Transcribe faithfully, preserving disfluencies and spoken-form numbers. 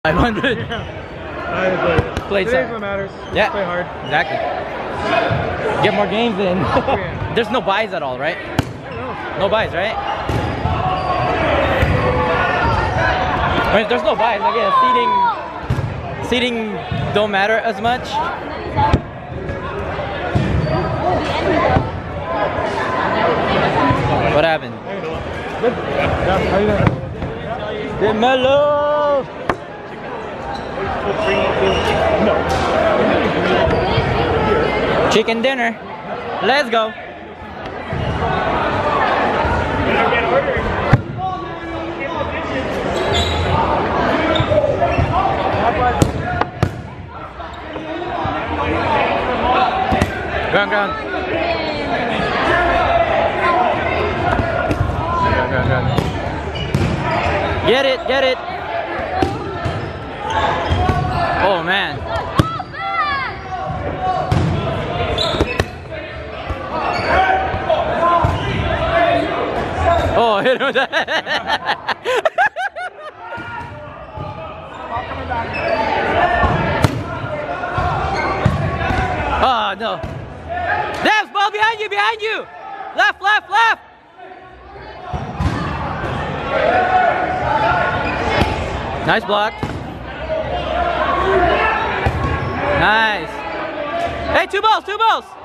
five hundred. Yeah. Play Today's some. what matters. Yeah. Play hard. Exactly. Get more games in. Yeah. There's no buys at all, right? No buys, right? I mean, if there's no buys, like yeah, seating, seating don't matter as much. What happened? Good. Yeah, how you doing? Get mellow. Chicken dinner. Let's go. Ground, ground. Ground, ground, ground. Get it, get it. Oh man. Oh, hit him with that. Oh no. There's ball behind you, behind you. Left, left, left. Nice block. Nice. Hey, two balls, two balls.